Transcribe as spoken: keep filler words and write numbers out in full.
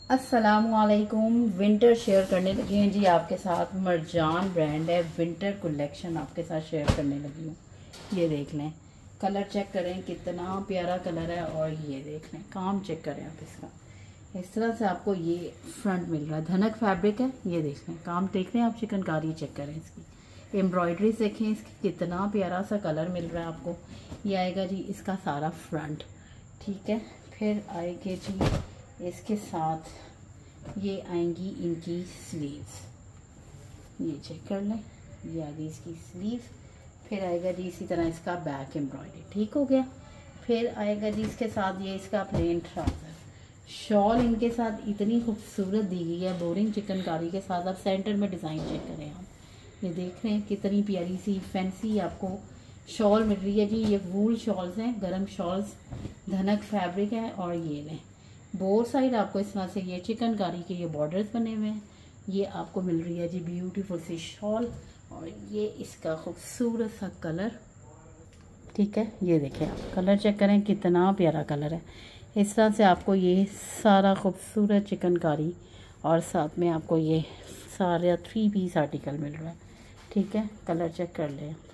अस्सलामुअलैकुम। Winter share करने लगी हैं जी आपके साथ। मरजान ब्रांड है, विंटर कलेक्शन आपके साथ शेयर करने लगी हूँ। ये देख लें, कलर चेक करें कितना प्यारा कलर है। और ये देख लें, काम चेक करें आप इसका। इस तरह से आपको ये फ्रंट मिल रहा है, धनक फैब्रिक है। ये देख लें, काम देख लें आप, चिकनकारी चेक करें इसकी, एम्ब्रॉयडरी देखें इसकी, कितना प्यारा सा कलर मिल रहा है आपको। ये आएगा जी इसका सारा फ्रंट, ठीक है। फिर आएंगे जी इसके साथ, ये आएंगी इनकी स्लीव्स, ये चेक कर लें, ये आ गई इसकी स्लीव्स। फिर आएगा जी इसी तरह इसका बैक एम्ब्रॉयडरी, ठीक हो गया। फिर आएगा जी इसके साथ ये इसका प्लेन ट्राउज़र। शॉल इनके साथ इतनी खूबसूरत दी गई है, बोरिंग चिकनकारी के साथ। आप सेंटर में डिज़ाइन चेक करें आप, ये देख रहे हैं कितनी प्यारी सी फैंसी आपको शॉल मिल रही है जी। ये वूल शॉल्स हैं, गरम शॉल्स, धनक फैब्रिक है। और ये लें, बोर साइड आपको इस तरह से ये चिकनकारी के ये बॉर्डर्स बने हुए हैं। ये आपको मिल रही है जी ब्यूटीफुल सी शॉल। और ये इसका खूबसूरत सा कलर, ठीक है। ये देखें आप, कलर चेक करें कितना प्यारा कलर है। इस तरह से आपको ये सारा खूबसूरत चिकनकारी और साथ में आपको ये सारा थ्री पीस आर्टिकल मिल रहा है, ठीक है। कलर चेक कर लें।